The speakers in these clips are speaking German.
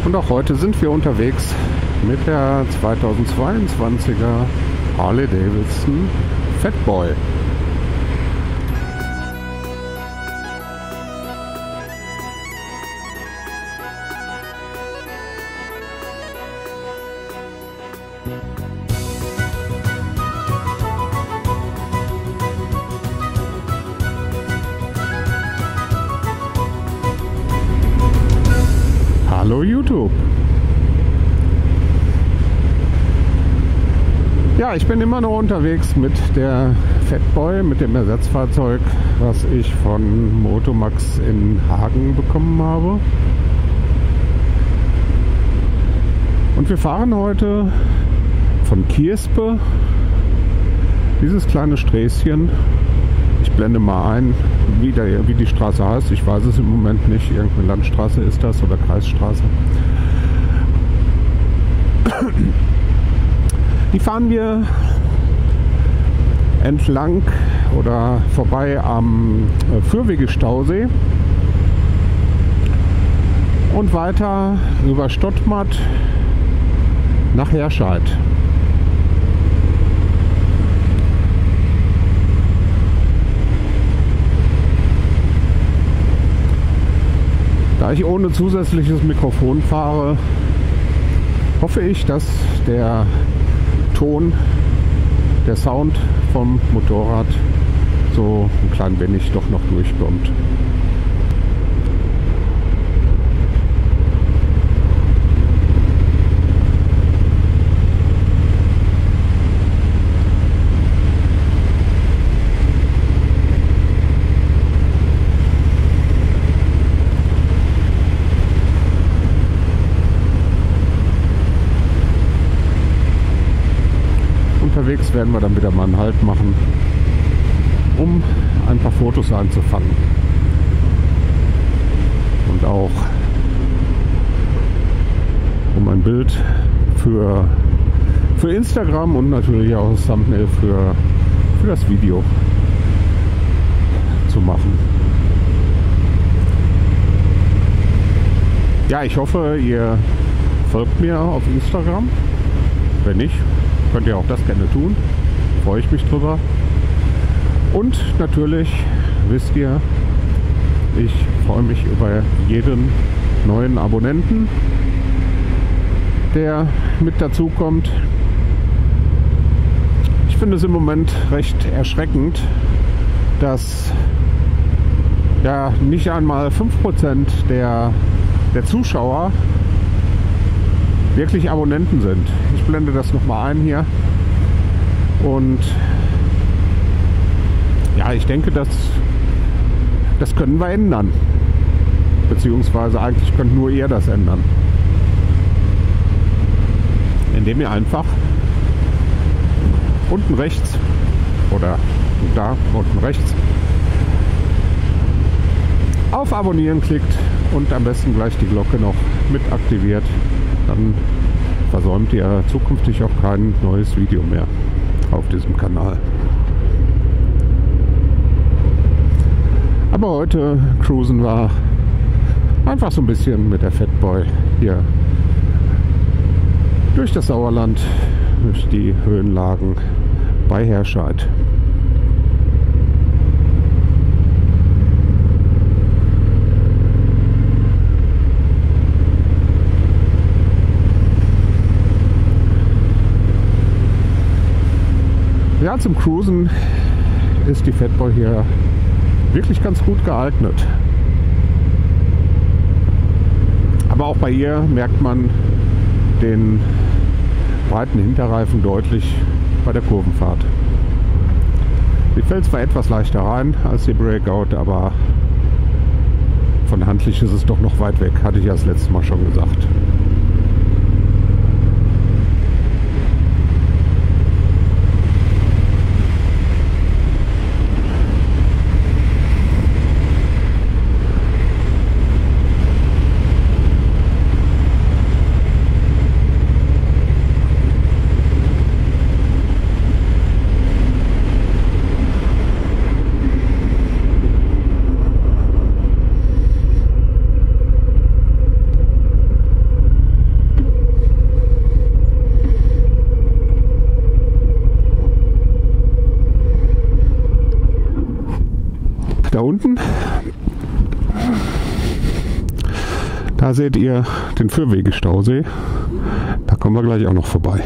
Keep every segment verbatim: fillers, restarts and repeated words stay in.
Und auch heute sind wir unterwegs mit der zweitausendzweiundzwanziger Harley Davidson Fatboy. Hallo YouTube! Ja, ich bin immer noch unterwegs mit der Fatboy, mit dem Ersatzfahrzeug, was ich von Motomax in Hagen bekommen habe. Und wir fahren heute von Kierspe, dieses kleine Sträßchen. Ich blende mal ein, wie, der, wie die Straße heißt. Ich weiß es im Moment nicht. Irgendeine Landstraße ist das oder Kreisstraße. Die fahren wir entlang oder vorbei am Fürwege-Stausee und weiter über Stottmatt nach Herscheid. Da ich ohne zusätzliches Mikrofon fahre, hoffe ich, dass der Ton, der Sound vom Motorrad so ein klein wenig doch noch durchkommt. Unterwegs werden wir dann wieder mal einen Halt machen, um ein paar Fotos einzufangen. Und auch um ein Bild für, für Instagram und natürlich auch das Thumbnail für, für das Video zu machen. Ja, ich hoffe, ihr folgt mir auf Instagram. Wenn nicht, könnt ihr auch das gerne tun. Freue ich mich drüber. Und natürlich wisst ihr, ich freue mich über jeden neuen Abonnenten, der mit dazu kommt. Ich finde es im Moment recht erschreckend, dass ja nicht einmal fünf Prozent der, der Zuschauer wirklich Abonnenten sind. Ich blende das nochmal ein hier. Und ja, ich denke, dass das können wir ändern. Beziehungsweise eigentlich könnt nur ihr das ändern. Indem ihr einfach unten rechts oder da unten rechts auf Abonnieren klickt und am besten gleich die Glocke noch mit aktiviert. Dann versäumt ihr zukünftig auch kein neues Video mehr auf diesem Kanal. Aber heute cruisen wir einfach so ein bisschen mit der Fatboy hier durch das Sauerland, durch die Höhenlagen bei Herscheid. Ja, zum Cruisen ist die Fatboy hier wirklich ganz gut geeignet. Aber auch bei ihr merkt man den breiten Hinterreifen deutlich bei der Kurvenfahrt. Sie fällt zwar etwas leichter rein als die Breakout, aber von handlich ist es doch noch weit weg, hatte ich ja das letzte Mal schon gesagt. unten, da seht ihr den Fürwege-Stausee. Da kommen wir gleich auch noch vorbei.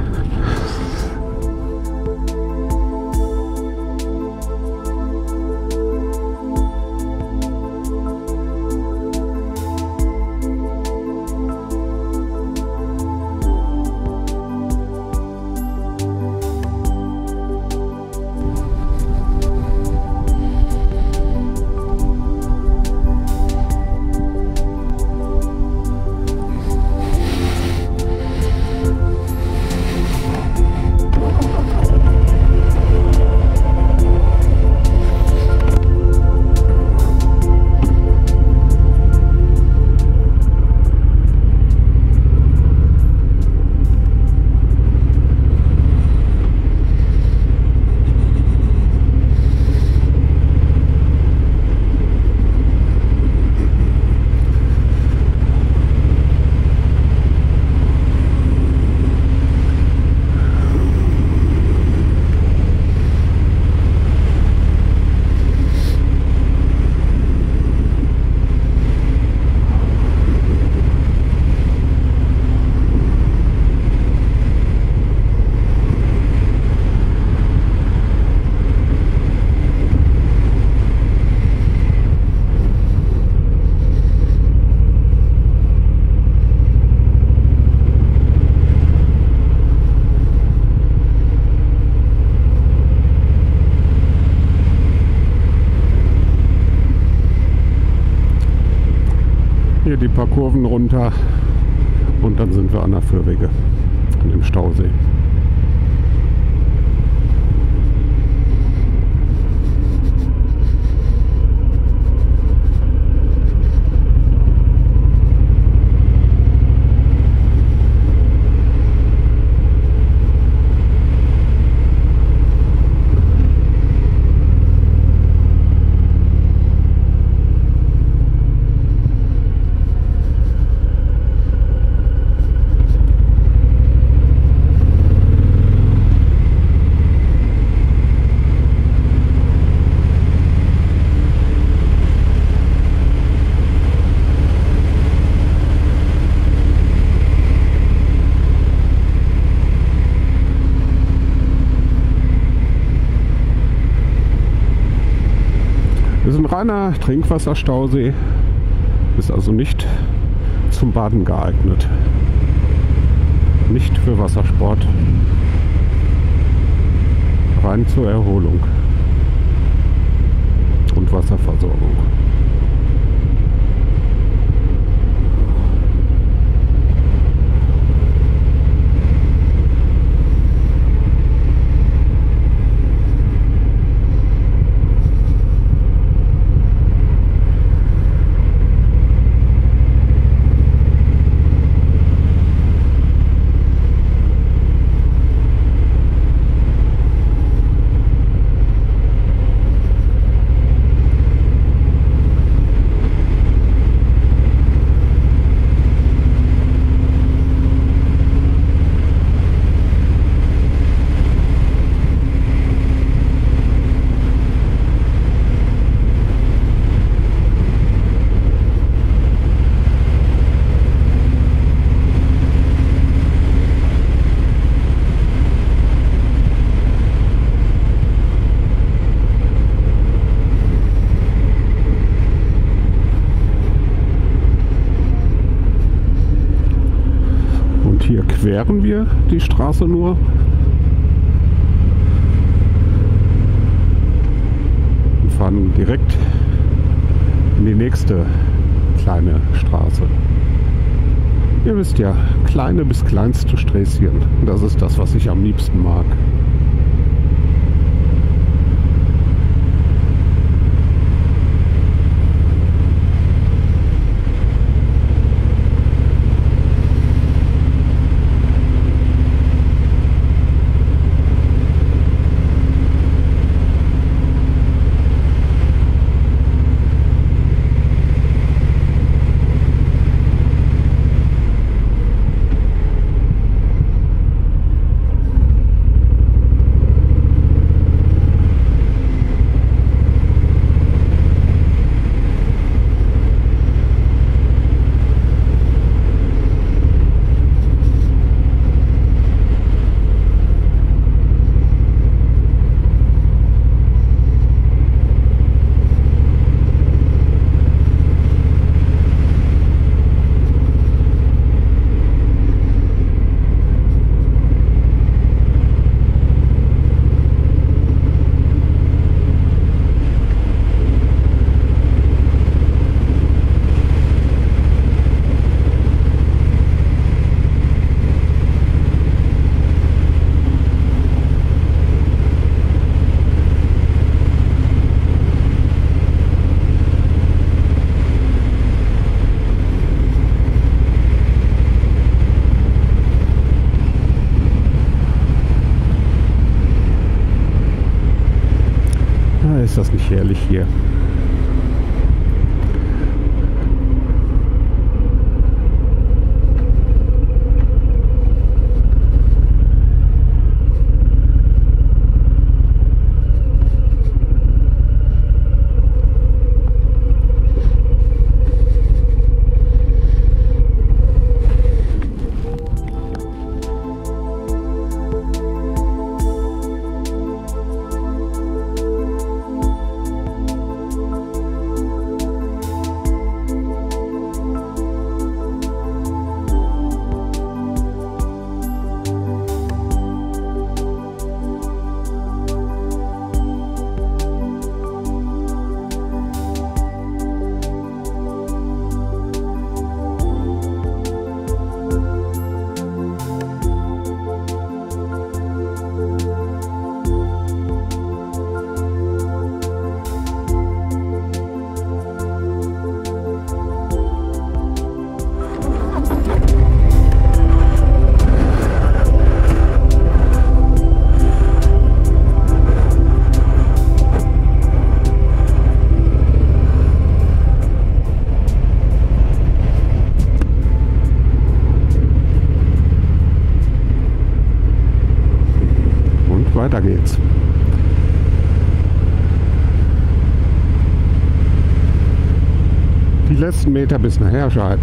Hier die paar Kurven runter und dann sind wir an der Fürwege, an dem Stausee. Das ist ein reiner Trinkwasserstausee, ist also nicht zum Baden geeignet, nicht für Wassersport, rein zur Erholung und Wasserversorgung. Hier queren wir die Straße nur. Und fahren direkt in die nächste kleine Straße. Ihr wisst ja, kleine bis kleinste Sträßchen. Das ist das, was ich am liebsten mag. herrlich hier. Weiter geht's. Die letzten Meter bis nach Herscheid.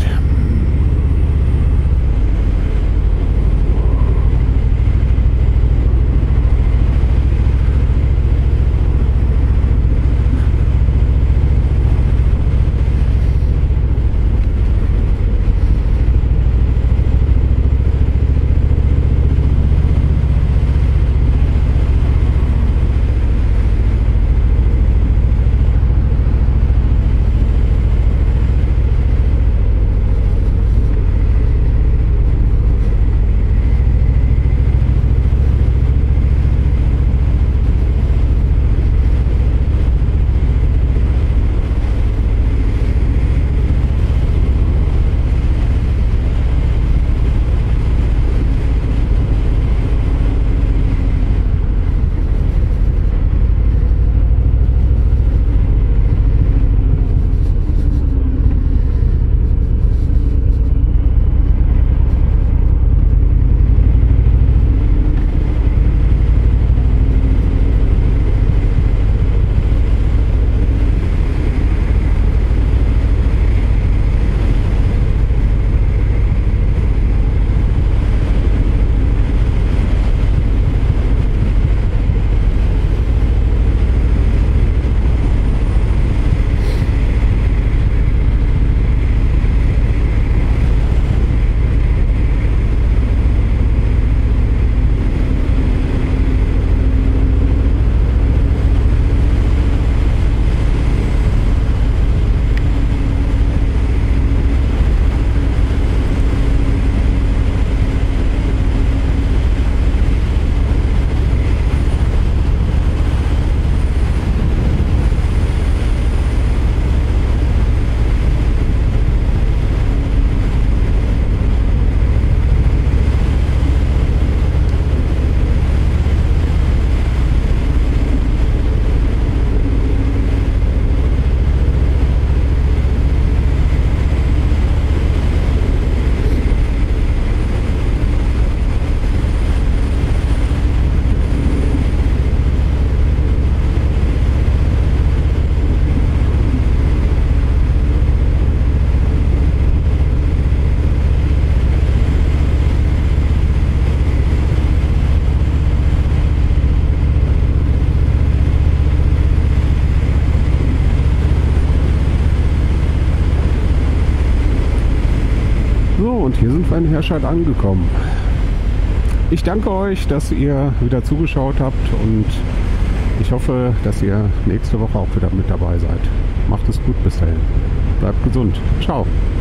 Und hier sind wir in Herscheid angekommen. Ich danke euch, dass ihr wieder zugeschaut habt und ich hoffe, dass ihr nächste Woche auch wieder mit dabei seid. Macht es gut bis dahin. Bleibt gesund. Ciao.